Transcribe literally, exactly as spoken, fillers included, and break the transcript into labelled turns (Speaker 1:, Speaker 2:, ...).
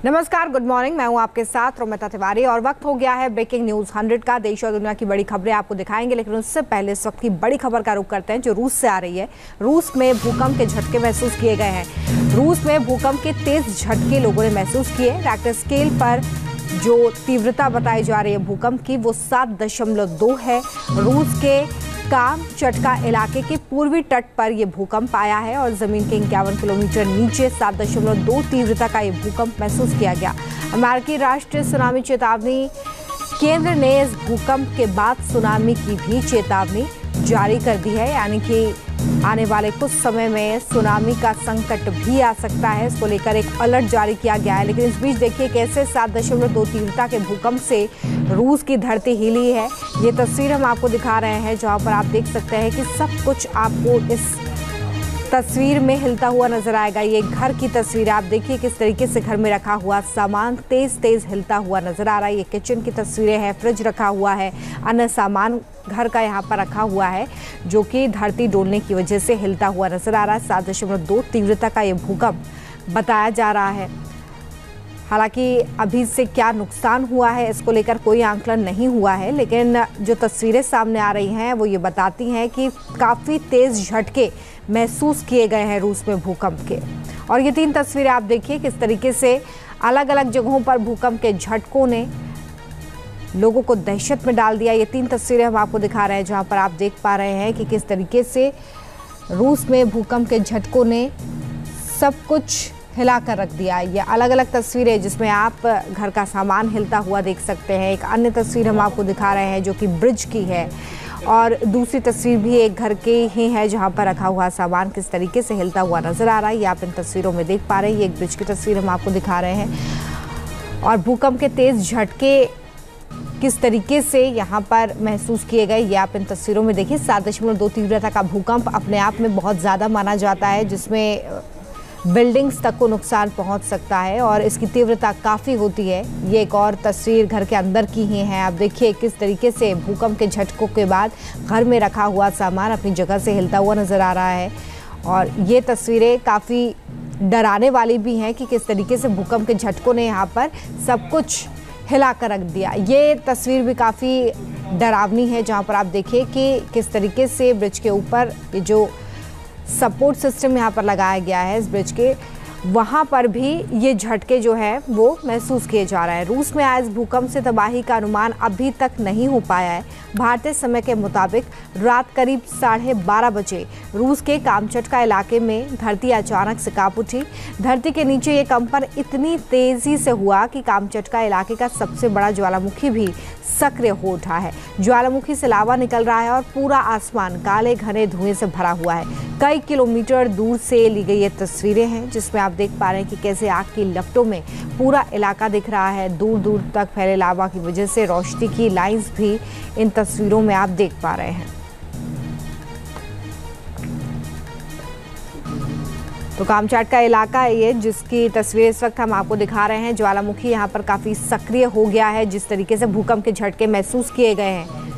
Speaker 1: नमस्कार, good morning. मैं हूं आपके साथ रोमिता तिवारी और वक्त हो गया है ब्रेकिंग न्यूज हंड्रेड का। देश और दुनिया की बड़ी खबरें आपको दिखाएंगे, लेकिन उससे पहले इस वक्त की बड़ी खबर का रुख करते हैं जो रूस से आ रही है। रूस में भूकंप के झटके महसूस किए गए हैं। रूस में भूकंप के तेज झटके लोगों ने महसूस किए। रिक्टर स्केल पर जो तीव्रता बताई जा रही है भूकंप की वो सात दशमलव दो है। रूस के काम चटका इलाके के पूर्वी तट पर यह भूकंप आया है और जमीन के इक्यावन किलोमीटर नीचे सात दशमलव दो तीव्रता का यह भूकंप महसूस किया गया। अमेरिकी राष्ट्रीय सुनामी चेतावनी केंद्र ने इस भूकंप के बाद सुनामी की भी चेतावनी जारी कर दी है, यानी कि आने वाले कुछ समय में सुनामी का संकट भी आ सकता है। इसको लेकर एक अलर्ट जारी किया गया है। लेकिन इस बीच देखिए कैसे सात दशमलव दो तीव्रता के भूकंप से रूस की धरती हिली है। ये तस्वीर हम आपको दिखा रहे हैं जहां पर आप देख सकते हैं कि सब कुछ आपको इस तस्वीर में हिलता हुआ नजर आएगा। ये घर की तस्वीर है, आप देखिए किस तरीके से घर में रखा हुआ सामान तेज तेज हिलता हुआ नजर आ रहा है। ये किचन की तस्वीरें हैं, फ्रिज रखा हुआ है, अन्य सामान घर का यहाँ पर रखा हुआ है जो कि धरती डोलने की वजह से हिलता हुआ नजर आ रहा है। सात दशमलव दो तीव्रता का ये भूकंप बताया जा रहा है। हालांकि अभी से क्या नुकसान हुआ है इसको लेकर कोई आंकलन नहीं हुआ है, लेकिन जो तस्वीरें सामने आ रही हैं वो ये बताती हैं कि काफ़ी तेज़ झटके महसूस किए गए हैं रूस में भूकंप के। और ये तीन तस्वीरें आप देखिए किस तरीके से अलग अलग जगहों पर भूकंप के झटकों ने लोगों को दहशत में डाल दिया। ये तीन तस्वीरें हम आपको दिखा रहे हैं जहाँ पर आप देख पा रहे हैं कि किस तरीके से रूस में भूकंप के झटकों ने सब कुछ हिला कर रख दिया। ये अलग अलग तस्वीरें जिसमें आप घर का सामान हिलता हुआ देख सकते हैं। एक अन्य तस्वीर हम आपको दिखा रहे हैं जो कि ब्रिज की है, और दूसरी तस्वीर भी एक घर के ही है जहां पर रखा हुआ सामान किस तरीके से हिलता हुआ नजर आ रहा है। ये आप इन तस्वीरों में देख पा रहे हैं। ये एक ब्रिज की तस्वीर हम आपको दिखा रहे हैं और भूकंप के तेज झटके किस तरीके से यहाँ पर महसूस किए गए ये आप इन तस्वीरों में देखिए। सात दशमलव दो तीव्रता का भूकंप अपने आप में बहुत ज़्यादा माना जाता है, जिसमें बिल्डिंग्स तक को नुकसान पहुंच सकता है और इसकी तीव्रता काफ़ी होती है। ये एक और तस्वीर घर के अंदर की ही है। आप देखिए किस तरीके से भूकंप के झटकों के बाद घर में रखा हुआ सामान अपनी जगह से हिलता हुआ नज़र आ रहा है। और ये तस्वीरें काफ़ी डराने वाली भी हैं कि किस तरीके से भूकंप के झटकों ने यहाँ पर सब कुछ हिला कर रख दिया। ये तस्वीर भी काफ़ी डरावनी है जहाँ पर आप देखिए कि किस तरीके से ब्रिज के ऊपर ये जो सपोर्ट सिस्टम यहाँ पर लगाया गया है इस ब्रिज के, वहाँ पर भी ये झटके जो है वो महसूस किए जा रहे हैं। रूस में आए इस भूकंप से तबाही का अनुमान अभी तक नहीं हो पाया है। भारतीय समय के मुताबिक रात करीब साढ़े बारह बजे रूस के कामचटका इलाके में धरती अचानक से कांप उठी। धरती के नीचे ये कंपन इतनी तेजी से हुआ कि कामचटका इलाके का सबसे बड़ा ज्वालामुखी भी सक्रिय हो उठा है। ज्वालामुखी से लावा निकल रहा है और पूरा आसमान काले घने धुएं से भरा हुआ है। कई किलोमीटर दूर से ली गई ये तस्वीरें हैं जिसमें आप देख पा रहे हैं कि कैसे आग की लपटों में पूरा इलाका दिख रहा है। दूर दूर तक फैले लावा की वजह से रोशनी की लाइंस भी इन तस्वीरों में आप देख पा रहे हैं। तो कामचट का इलाका है ये जिसकी तस्वीर इस वक्त हम आपको दिखा रहे हैं। ज्वालामुखी यहाँ पर काफ़ी सक्रिय हो गया है। जिस तरीके से भूकंप के झटके महसूस किए गए हैं